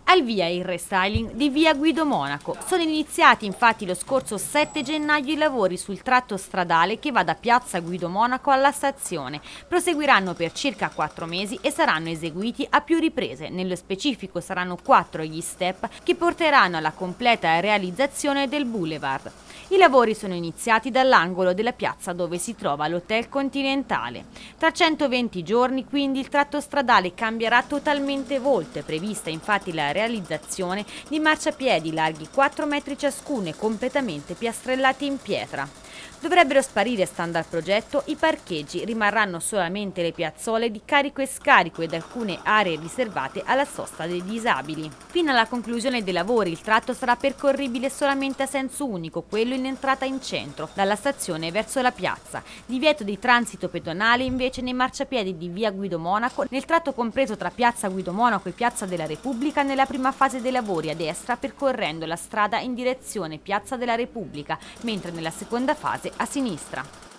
Al via il restyling di via Guido Monaco. Sono iniziati infatti lo scorso 7 gennaio i lavori sul tratto stradale che va da piazza Guido Monaco alla stazione. Proseguiranno per circa 4 mesi e saranno eseguiti a più riprese. Nello specifico saranno 4 gli step che porteranno alla completa realizzazione del boulevard. I lavori sono iniziati dall'angolo della piazza dove si trova l'Hotel Continentale. Tra 120 giorni quindi il tratto stradale cambierà totalmente volto, è prevista infatti la realizzazione di marciapiedi larghi 4 metri ciascuno e completamente piastrellati in pietra. Dovrebbero sparire, stando al progetto, i parcheggi, rimarranno solamente le piazzole di carico e scarico ed alcune aree riservate alla sosta dei disabili. Fino alla conclusione dei lavori il tratto sarà percorribile solamente a senso unico, quello in entrata in centro, dalla stazione verso la piazza. Divieto di transito pedonale invece nei marciapiedi di via Guido Monaco, nel tratto compreso tra piazza Guido Monaco e piazza della Repubblica nella prima fase dei lavori a destra percorrendo la strada in direzione piazza della Repubblica, mentre nella seconda fase a sinistra.